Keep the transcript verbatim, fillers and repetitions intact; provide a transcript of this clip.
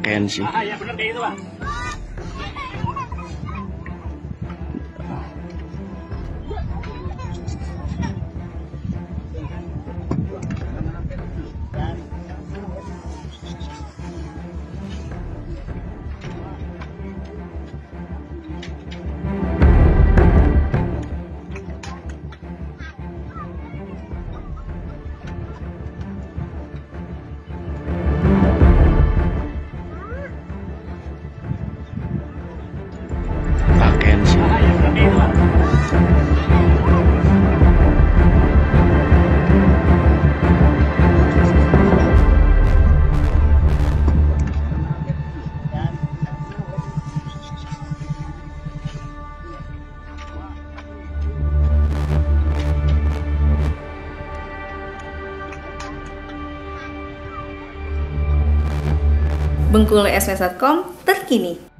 pakaian sih. Ah, ya bener kayak gitu, Pak. Pakaian sih. Ah, ya bener kayak gitu, Pak. Bengkulu S M S dot com terkini.